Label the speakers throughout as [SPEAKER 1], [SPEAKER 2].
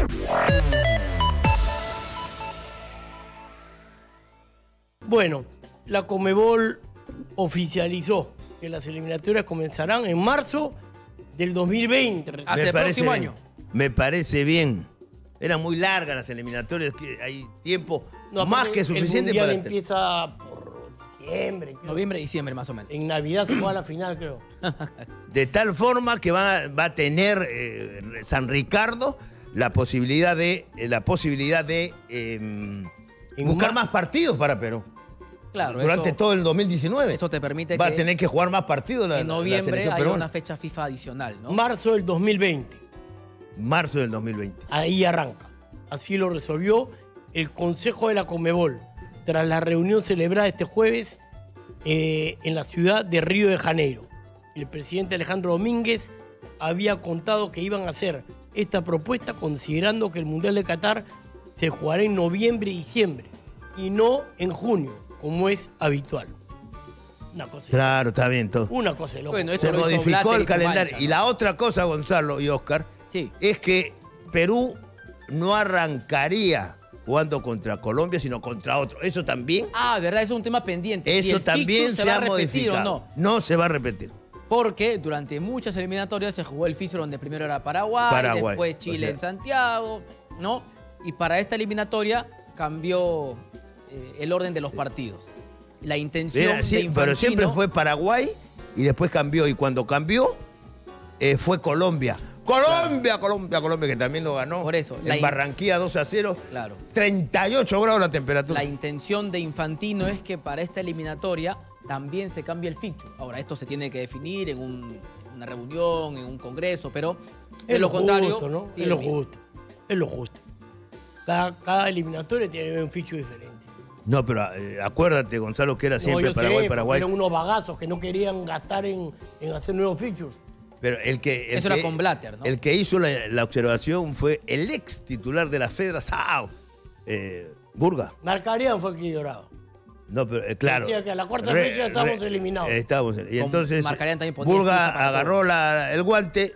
[SPEAKER 1] Bueno, la Conmebol oficializó que las eliminatorias comenzarán en marzo del 2020.
[SPEAKER 2] Hasta el próximo año.
[SPEAKER 3] Me parece bien. Eran muy largas las eliminatorias, que hay tiempo
[SPEAKER 1] No,
[SPEAKER 3] más que suficiente
[SPEAKER 1] el
[SPEAKER 3] para...
[SPEAKER 1] mundial empieza por diciembre. Creo.
[SPEAKER 2] Noviembre, diciembre, más o menos.
[SPEAKER 1] En Navidad se juega la final, creo.
[SPEAKER 3] De tal forma que va a tener San Ricardo la posibilidad de buscar más partidos para Perú.
[SPEAKER 2] Claro,
[SPEAKER 3] durante todo el 2019.
[SPEAKER 2] Eso te permite
[SPEAKER 3] va
[SPEAKER 2] que
[SPEAKER 3] a tener que jugar más partidos
[SPEAKER 2] en noviembre
[SPEAKER 3] selección
[SPEAKER 2] hay
[SPEAKER 3] peruana.
[SPEAKER 2] una fecha FIFA adicional, ¿no?
[SPEAKER 1] Marzo del 2020.
[SPEAKER 3] Marzo del 2020.
[SPEAKER 1] Ahí arranca. Así lo resolvió el Consejo de la Conmebol tras la reunión celebrada este jueves en la ciudad de Río de Janeiro. El presidente Alejandro Domínguez había contado que iban a hacer esta propuesta considerando que el Mundial de Qatar se jugará en noviembre y diciembre y no en junio, como es habitual. Una cosa.
[SPEAKER 3] Claro, está bien todo.
[SPEAKER 1] Una cosa de loco.
[SPEAKER 2] Bueno, esto
[SPEAKER 3] Se
[SPEAKER 2] lo hizo
[SPEAKER 3] modificó
[SPEAKER 2] Blatter
[SPEAKER 3] el
[SPEAKER 2] y
[SPEAKER 3] calendario.
[SPEAKER 2] Mancha,
[SPEAKER 3] Y
[SPEAKER 2] ¿no?
[SPEAKER 3] la otra cosa, Gonzalo y Oscar,
[SPEAKER 2] Sí.
[SPEAKER 3] es que Perú no arrancaría jugando contra Colombia, sino contra otro. Eso también,
[SPEAKER 2] Ah, verdad, eso es un tema pendiente. Si
[SPEAKER 3] eso
[SPEAKER 2] el
[SPEAKER 3] también
[SPEAKER 2] fixture
[SPEAKER 3] se
[SPEAKER 2] va
[SPEAKER 3] ha
[SPEAKER 2] a repetir
[SPEAKER 3] modificado.
[SPEAKER 2] o no.
[SPEAKER 3] No se va a repetir.
[SPEAKER 2] Porque durante muchas eliminatorias se jugó el fixture donde primero era Paraguay, después Chile,
[SPEAKER 3] o sea,
[SPEAKER 2] en Santiago, ¿no? Y para esta eliminatoria cambió el orden de los partidos. La intención
[SPEAKER 3] Era,
[SPEAKER 2] de
[SPEAKER 3] sí,
[SPEAKER 2] Infantino...
[SPEAKER 3] pero siempre fue Paraguay y después cambió. Y cuando cambió, fue Colombia. Colombia, que también lo ganó.
[SPEAKER 2] Por eso,
[SPEAKER 3] En Barranquilla 2-0.
[SPEAKER 2] Claro.
[SPEAKER 3] 38 grados la temperatura.
[SPEAKER 2] La intención de Infantino es que para esta eliminatoria también se cambie el fixture. Ahora, esto se tiene que definir en una reunión, en un congreso, pero de lo contrario...
[SPEAKER 1] Justo, ¿no? Es lo justo. Es lo justo. Cada eliminatoria tiene un fixture diferente.
[SPEAKER 3] No, pero acuérdate, Gonzalo, que era siempre
[SPEAKER 1] yo
[SPEAKER 3] Paraguay,
[SPEAKER 1] sé,
[SPEAKER 3] Paraguay.
[SPEAKER 1] Eran unos bagazos que no querían gastar en hacer nuevos fixtures.
[SPEAKER 3] Pero
[SPEAKER 2] Eso era con Blatter, ¿no?
[SPEAKER 3] El que hizo la observación fue el ex titular de la Federación, Burga.
[SPEAKER 1] Marcarían fue el que lloraba.
[SPEAKER 3] No, pero claro.
[SPEAKER 1] Decía que a la cuarta fecha estábamos eliminados.
[SPEAKER 3] Y entonces
[SPEAKER 2] Marcarían también ponía FIFA
[SPEAKER 3] Burga
[SPEAKER 2] para
[SPEAKER 3] agarró el guante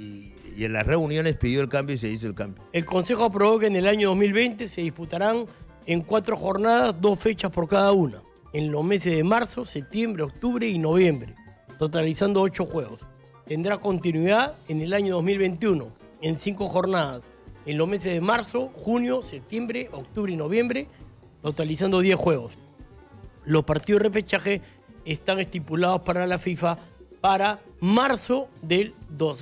[SPEAKER 3] y en las reuniones pidió el cambio y se hizo el cambio.
[SPEAKER 1] El Consejo aprobó que en el año 2020 se disputarán en 4 jornadas, 2 fechas por cada una, en los meses de marzo, septiembre, octubre y noviembre, totalizando 8 juegos. Tendrá continuidad en el año 2021, en 5 jornadas, en los meses de marzo, junio, septiembre, octubre y noviembre, totalizando 10 juegos. Los partidos de repechaje están estipulados para la FIFA para marzo del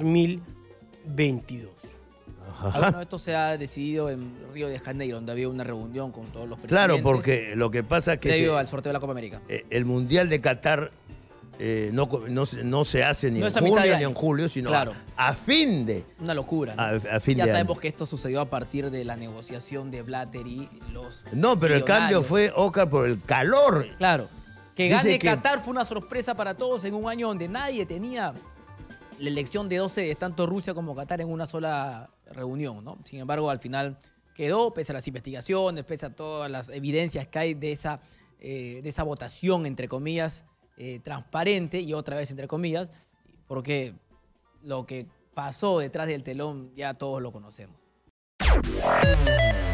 [SPEAKER 1] 2022.
[SPEAKER 2] Bueno, esto se ha decidido en Río de Janeiro, donde había una reunión con todos los presidentes.
[SPEAKER 3] Claro, porque lo que pasa es que
[SPEAKER 2] previo al sorteo de la Copa América.
[SPEAKER 3] el Mundial de Qatar no se hace ni
[SPEAKER 2] No
[SPEAKER 3] en
[SPEAKER 2] es a mitad de
[SPEAKER 3] junio
[SPEAKER 2] año.
[SPEAKER 3] ni en julio, sino
[SPEAKER 2] Claro.
[SPEAKER 3] a fin de...
[SPEAKER 2] Una locura, ¿no?
[SPEAKER 3] A fin
[SPEAKER 2] ya
[SPEAKER 3] de
[SPEAKER 2] sabemos
[SPEAKER 3] año.
[SPEAKER 2] que esto sucedió a partir de la negociación de Blatter y los
[SPEAKER 3] No, pero el cambio
[SPEAKER 2] millonarios.
[SPEAKER 3] fue, Oscar, por el calor.
[SPEAKER 2] Claro. Que
[SPEAKER 3] Dice
[SPEAKER 2] gane
[SPEAKER 3] que-
[SPEAKER 2] Qatar fue una sorpresa para todos en un año donde nadie tenía la elección de 12 de tanto Rusia como Qatar en una sola reunión, ¿no? Sin embargo, al final quedó, pese a las investigaciones, pese a todas las evidencias que hay de esa votación, entre comillas, transparente y otra vez entre comillas, porque lo que pasó detrás del telón ya todos lo conocemos.